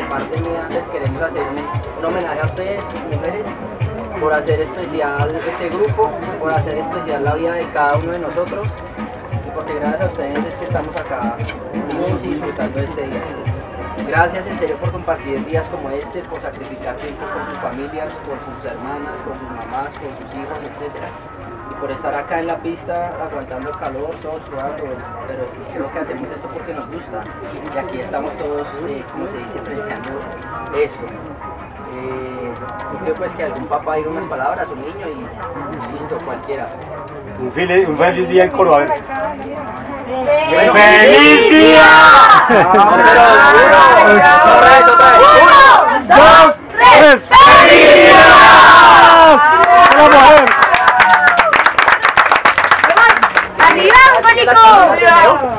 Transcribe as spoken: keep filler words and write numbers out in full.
parte mía les queremos hacer un, un homenaje a ustedes, mujeres, por hacer especial este grupo, por hacer especial la vida de cada uno de nosotros y porque gracias a ustedes es que estamos acá vivos y disfrutando de este día. Gracias en serio por compartir días como este, por sacrificar tiempo con sus familias, por sus hermanas, con sus mamás, con sus hijos, etcétera. Y por estar acá en la pista aguantando el calor, todos sudando, pero creo que hacemos esto porque nos gusta y aquí estamos todos, eh, como se dice, frenteando eso. Eh, yo creo pues que algún papá diga unas palabras, un niño y, y listo, cualquiera. Un feliz, un feliz día en Coro, a ver. ¡Feliz, ¡Feliz día! Otra vez, otra vez. ¡Uno, dos, tres! ¡Feliz día! ¡Una mujer! ¡Arriba, Mónico!